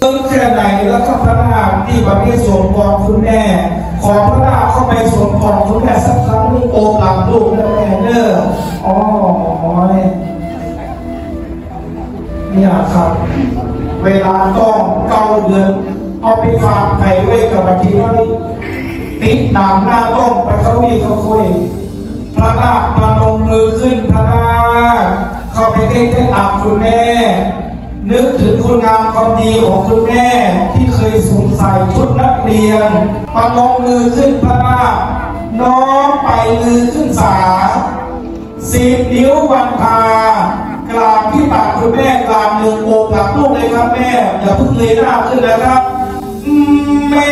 แค่ไหนแล้วก็พระนาคที่ประเภทสวมกอดคุณแม่ขอพระนาคเข้าไปสวมกอดคุณแม่สักครั้งนึงโอบหลับลูกแล้วแม่เด้ออ๋อเนี่ยครับเวลาต้อง9 เดือนเอาไปฝากไข่ไว้กับที่ว่าติดหนามหน้าต้มไปเขามีเขาคุยพระนาคประนมมือขึ้นพระนาคเข้าไปใกล้ๆอับคุณแม่นึกถึงคุณงามความดีของคุณแม่ที่เคยสวมใส่ชุดนักเรียนประนมมือขึ้นพระนาคน้อมไปมือขึ้นสา10 นิ้ววันพากราบที่ตักคุณแม่กราบ1 โอบหลับลูกเลยครับแม่อย่าเพิ่งเลยหน้าขึ้นนะครับแม่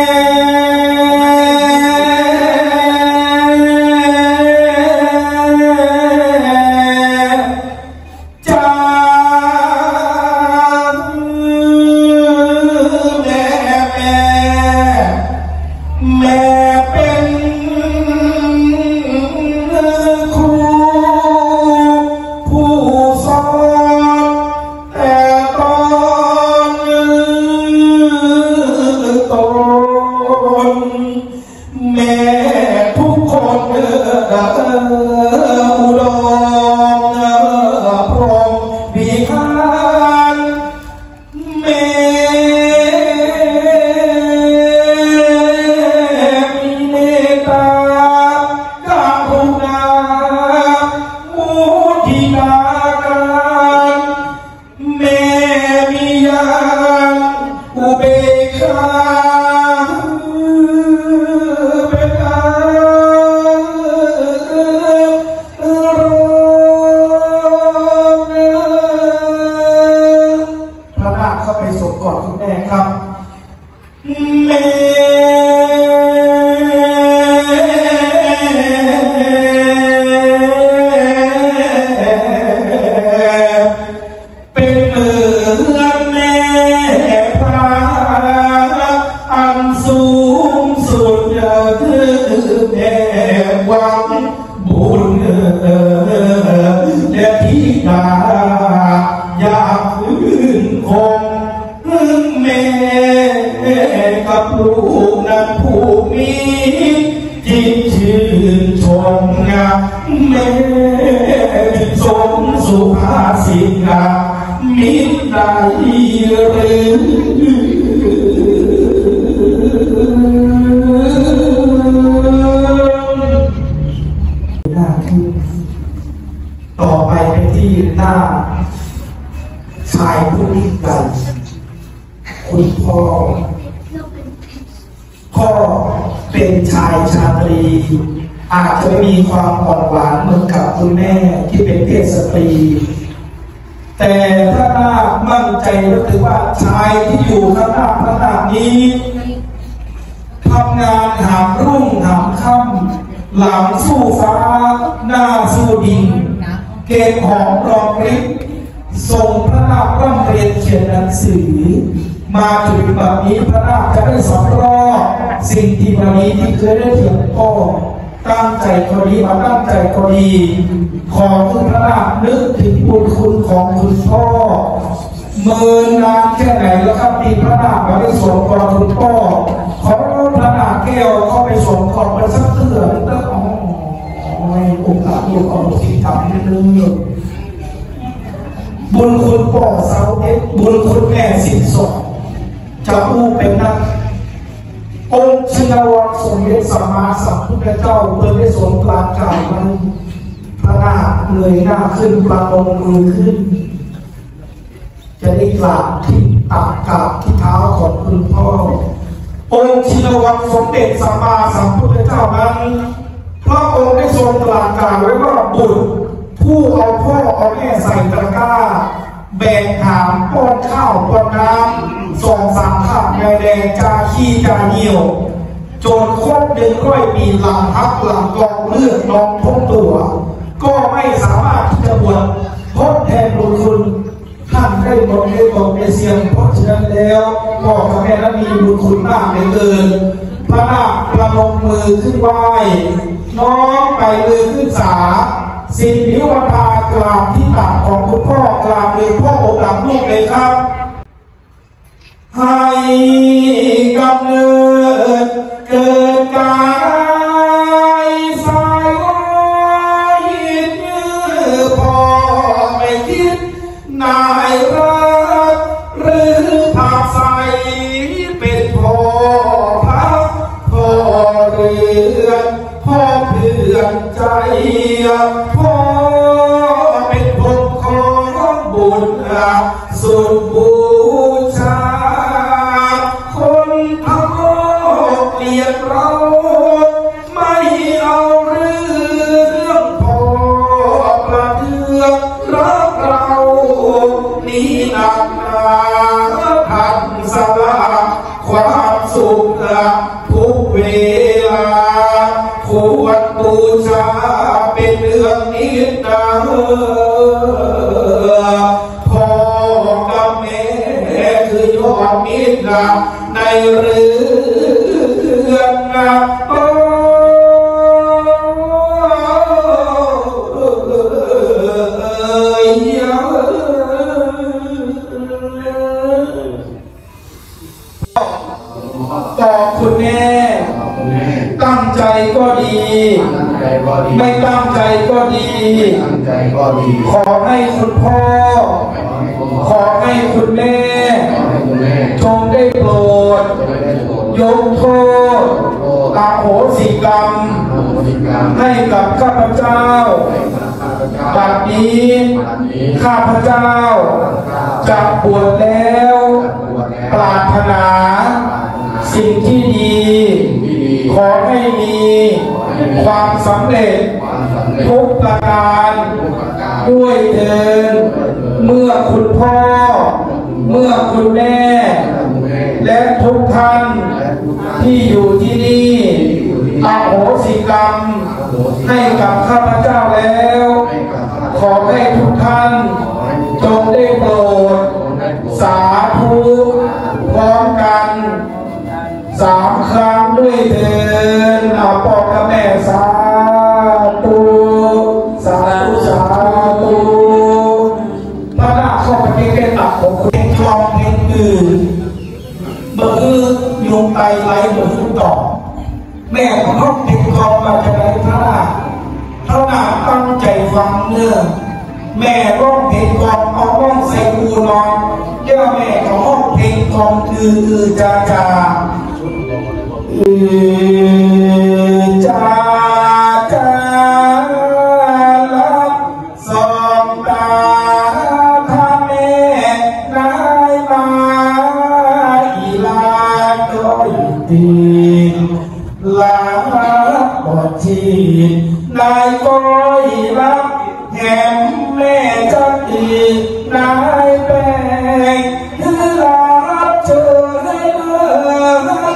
ต่อไปเป็นที่หน้าชายผู้ยิ่งใหญ่คุณพ่อเป็นชายชาตรีอาจจะมีความอ่อนหวานเหมือนกับคุณแม่ที่เป็นเพศสตรีแต่พระนาคมั่นใจก็คือว่าชายที่อยู่ข้างหน้าพระนาคนี้ทำงานหามรุ่งหามค่ำหลังสู้ฟ้าหน้าสู้ดินเกณฑ์ของรองฤทธิ์ส่งพระนาคร่ำเรียนเขียนหนังสือมาถึงแบบนี้พระนาคจะได้สำรอกสิ่งที่วันนี้ที่เคยได้เถียงพ่อตั้งใจก็ดีมาตั้งใจก็ดีของคุณพระนาคนึกถึงบุญคุณของคุณพ่อเมื่อนานแค่ไหนแล้วครับที่พระนาคมาได้สวมกอดคุณพ่อขอพระนาคแก้วเข้าไปสวมกอดมันสักเตือนแล้วองค์การลูกเอาสิ่งทำนิดนึงบุญคุณพ่อเสาเอ็ดบุญคุณแม่สินสดจะอู้เป็นนักองค์ชินวัตรสมเด็จสัมมาสัมพุทธเจ้าเมื่อได้ทรงกลางกายมันพระนาคเงยหน้าขึ้นประนมมือขึ้นจะได้กราบที่ตักกราบที่เท้าของคุณพ่อองค์ชินวัตรสมเด็จสัมมาสัมพุทธเจ้านั้นพระองค์ได้ทรงกลางกายไว้ว่าบุตรผู้เอาพ่อเอาแม่ใส่ตะกร้าแบกหามป้อนข้าวป้อนน้ำ2-3 ข้าวแม่แดงจาขี้จาเหี่ยวจนครบ100 ปีหลังทับหลังกองเลือดนองท้องตัวก็ไม่สามารถที่จะบวชทดแทนบุญคุณท่านได้บทในเสียงเพราะฉะนั้นแล้วพ่อกับแม่นั้นมีบุญคุณมากเหลือเกินพระนาคประนมมือขึ้นไหว้น้อมไปมือขึ้นสา10 นิ้ววันพากราบที่ตักของคุณพ่อกราบเลยพ่ออกหลังลูกเลยครับรักหรือภาพใสเป็นพ่อพักพ่อเรือนพ่อเพื่อนใจพ่อเป็นผมของบุญสุดบูชาคนทั้งโลกเกลียดเราไม่เอาเรื่องพ่อประเทืองรักเรานี่หนักหนาทันสละความสุขทุกเวลาควรบูชาเป็นเรื่องนิดหนาพ่อกับแม่คือยอดมิตรในเรือนต่อคุณแม่ตั้งใจก็ดีไม่ตั้งใจก็ดีขอให้คุณพ่อขอให้คุณแม่จงได้โปรดยกโทษอโหสิกรรมให้กับข้าพเจ้าบัดนี้ข้าพเจ้าจะบวชแล้วปรารถนาสิ่งที่ดีขอให้มีความสำเร็จทุกประการด้วยเถิดเมื่อคุณพ่อเมื่อคุณแม่และทุกท่านที่อยู่ที่นี่อโหสิกรรมให้กับข้าพเจ้าแล้วขอให้ทุกท่านจงได้โปรดสาธุพร้อมกัน3 ครั้งด้วยเถิดเอาพ่อกับแม่สาธุสาธุสาธุพระนาเข้าไปใกล้ๆตักของคุณเพลงคลองเพลงอื่นเมื่อยุงไตไหลเหมือนลูกดอกแม่ของห้องเพลงคลองมาจากไหนพระนาตั้งใจฟังเนื้อแม่ร้องเพลงคลองเอาร้องใส่กูนอนเดี๋ยวแม่ของห้องเพลงคลองคือจ้าจ้าจ้าจ้าลับสองตาถ้าแม่นายมาอีลาก็ตีลาบอดชีนายก็รับแหมแม่จะตีนายแปลงคือลาเจอให้เลิก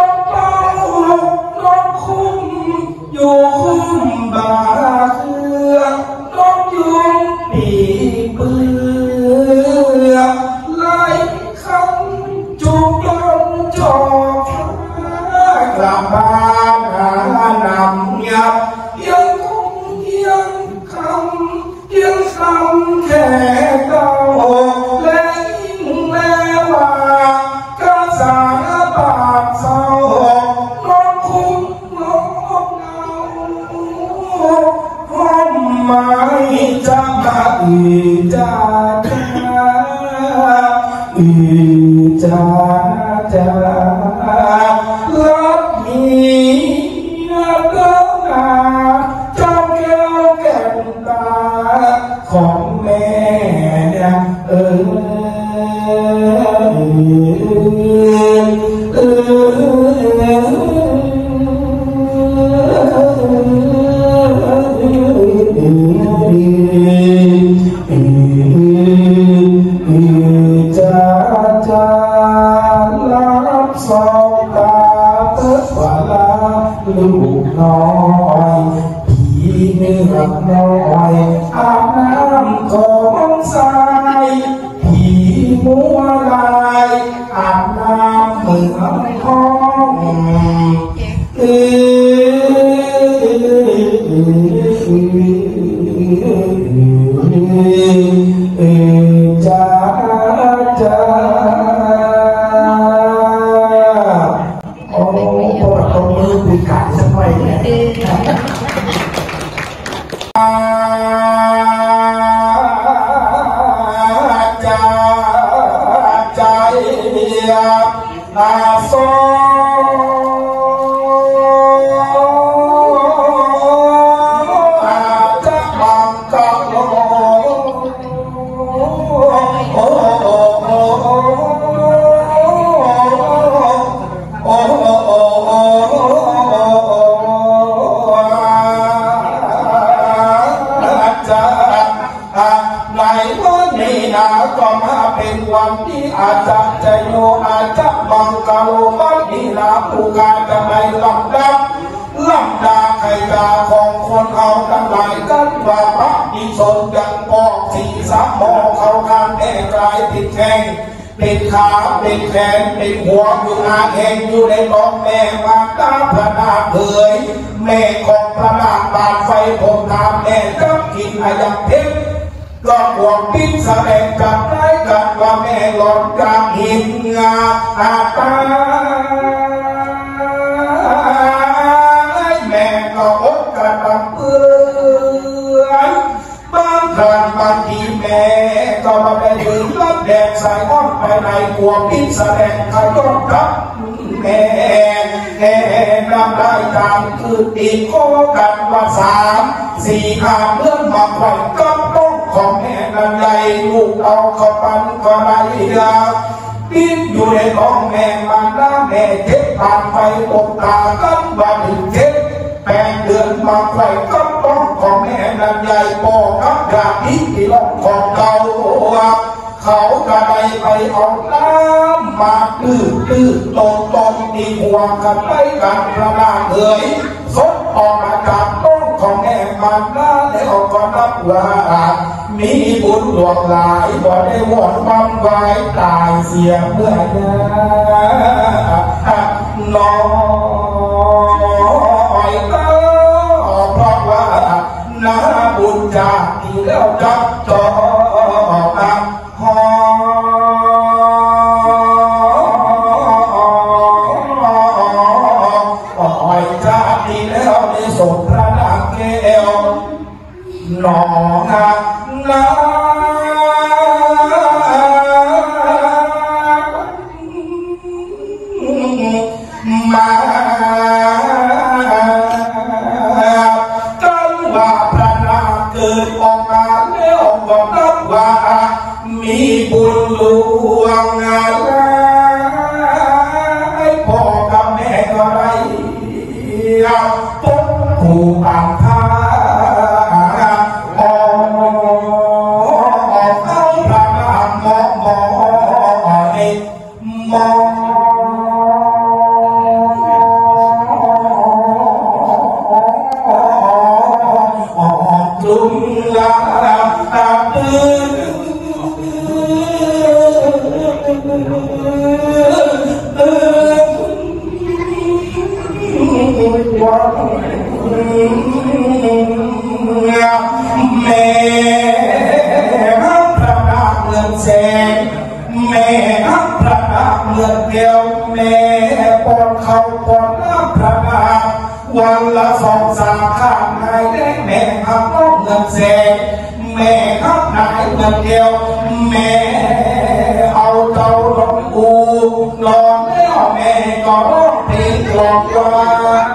อยู่คุ้มบาเสือนกยุงปีเบื่อไล่คำจุกยนจอกกลับบ้านนำยับยังคงยังคำยังคำแค่เก่าและยิ่งแล้วว่าก็สารปากเศร้านกคุ้มไม่จะมาจ้าจ้าจ้ารับมีเลิกนาเจ้าแก้วแก่นตาของแม่เนี่ยลูกน้อยผีเนื้อน้อยอาบน้ำของทรายผีมัวลายอาบน้ำเหมือนห้องจ้าจ้าโอ้ปวดตรงมือปีกขาดสักหน่อยเนี่ยจ้าอาโซอาจะบังกะโลก็มาเป็นวันที่อาจจะจะโยอาจจะบังกะโลบังดีลาผู้การจะในลำดับลำดาไขดาของคนเอากันหลายกันว่าพระนิสนยังบอกสีสามมอเขาการแก่กลายติดแข้งติดขาติดแขนติดหัวอยู่อาแห่งอยู่ในท้องแม่มาตาพระนาเผยแม่ของพระนาบาดไฟผมทำแม่กับกินอายังเพชรก็หวงพิษแสดงกับไรกันว่าแม่หลอนกลางหินงาอาตาแม่ก็อกกระดับเปื่อยบางครั้งบางทีแม่ก็มาได้ดื่มรับแดดใส่อ้อนไปในหัวพิษแสดงขย้อนกับแม่นำได้ตามคือตีโคกันว่า3-4 เรื่องมาไว้กับต้องของแม่นั่นใหญ่ลูกเอาเข้าปันก็ได้ยาดิ้นอยู่ในท้องแม่มันน้าแม่เจ็บปานไฟอกตากันว่าถึง7-8 เดือนมาไว้กับต้องของแม่นั่นใหญ่ปอกับยาพิษที่ลองของเก่าเขาก็ได้ไปเอาน้ำมาตื้อตนที่หัวกันไปกันประมาณสดออกมาจากต้นของแม่มันน้าแล้วก็นับว่ามีบุญหลวงหลายบ่ได้วอนบำไว้ตายเสียเมื่อน้อยก็เพราะว่าน้าบุญจากที่แล้วจับต่อมาหอยจากที่แล้วในสมพระนางแก้วหนองนามากันว่าพระนางเกิดออกมาแล้วก็นับว่ามีบุญหลวงอะไรพ่อกับแม่ก็ได้ต้นผู้อ่านพาแม่ฮักพระนางเมืองแสงแม่ฮักพระนางเมืองแก้วแม่ปอนเขาปอนน้ำพระนางวันละ2-3 ข้างนายได้แม่ฮักน้องเมืองแสงแม่ฮักนายเมืองแก้วแม่เอาเจ้าลงอูนอนแล้วแม่ก็ร้องเพลงกลองว่า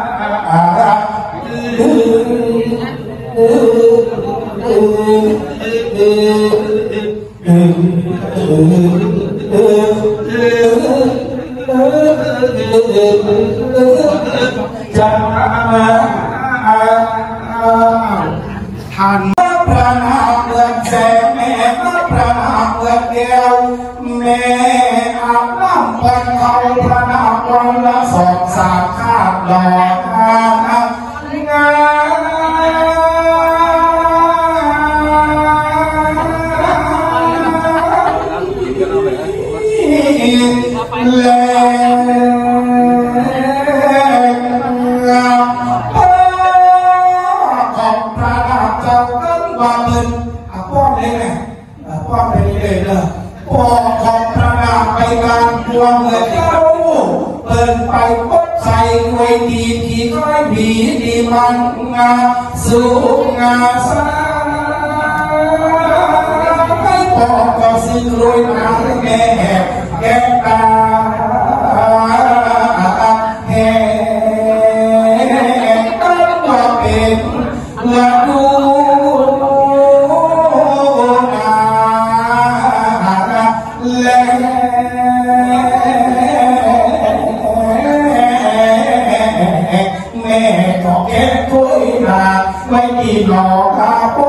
จะหันมาพระนางเมืองแสงแม่มาพระนางเมืองแก้วแม่อาบน้ำพันเขาพระนางวันละ2-3 ข้ามดอกงว่าเป็นป้อนเลยไงป้อนไปเลยนะพ่อของพระนางไปการพวงเงินเจ้าเปิดไปพบใส่ไว้ดีที่ก้อยบีดีมันงาสูงงาสาให้พ่อก็ซื้อรวยมาแม่แก้ตาและแม่ก็เก็บถ้วยนาไว้ที่หลอกาโป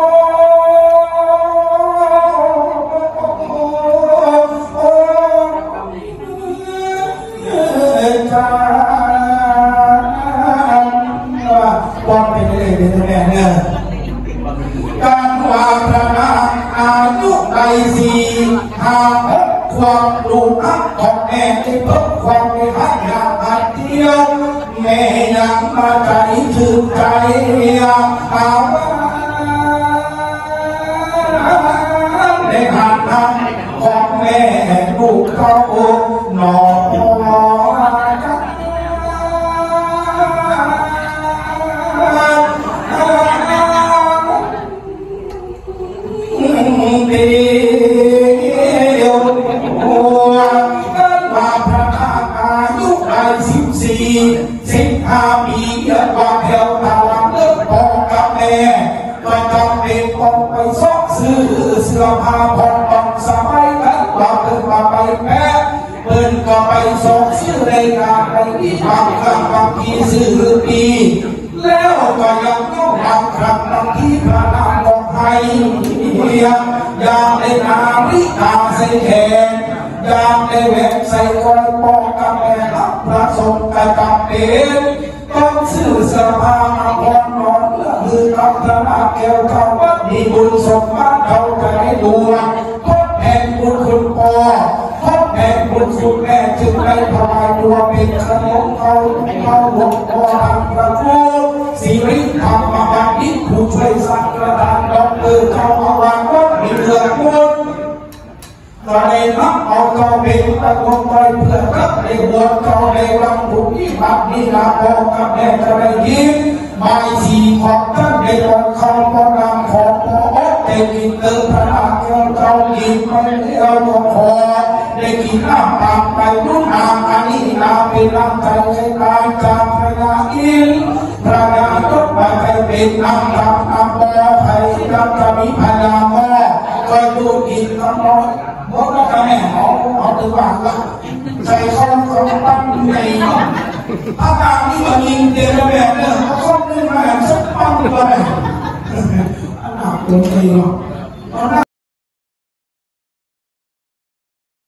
ว่าเป็นอะไรเป็นแม่เนี่ยการวางพระนามอายุใดสี่หาความรู้อักของแม่ได้เพิ่มความในหักอย่างอันเดียวแม่ยังมาใจถึงใจอาในหักของแม่ลูกเขาหนอเดียวหัวกันว่าพระนางอายุได้14-15 ปีเยอะกว่าเดียวตาลังเลิกพ่อกับแม่ก็จำเป็นต้องไปซอกซื้อเสื้อผ้าผ่อนต้องสบายกันกว่าเกินกว่าไปแพ้เปิ้นก็ไปซอกซื้อในงานในที่บางครั้งบางทีซื้อดีแล้วก็ยังต้องบางครั้งบางที่พระนางบอกให้ยามในนาฬิกาใส่แขนยามในแหวนใส่ก้อยปอกกับแม่รับพระสงฆ์กระจำเป็นต้องซื้อเสื้อผ้ามาผ่อนนอนเพื่อคือกับธนาแก้วเขาวัดมีบุญสมบัติเขาจะได้ดวงทดแทนบุญคุณพ่อทดแทนบุญคุณแม่จึงได้ถวายตัวเป็นขนมเขาหลวงพ่อทางพระพุทธสิริธรรมบัณฑิตผู้ช่วยสังฆทานดอกเขาเอาวางวัดมีเรื่องบุญก็ได้รับเอาเขาเป็นตะกงไปเพื่อรับในบวชเขาในวังบุญที่บัดนี้ลาออกกับแม่จะได้ยินใบสีของท่านในวันเขาพอนำของพ่อได้กินเติมพระนาเกี่ยวเขากินไม่เอาหลวงพ่อได้กินน้ำตามไปนุ่นน้ำอันนี้น้ำเป็นน้ำใจในกายจากพระนาอินพระนาตกมาให้เป็นน้ำตามน้ำบ่อไผ่น้ำจะมีพญาหม้อก็ดูกินน้ำน้อยเพราะว่าแม่เอาถึงว่าละใจเขาตั้งในอาการนี้มันยิงเดือดแบบเนี่ยเขาขึ้นมาสักปั้งเลยอันหนักตัวเอง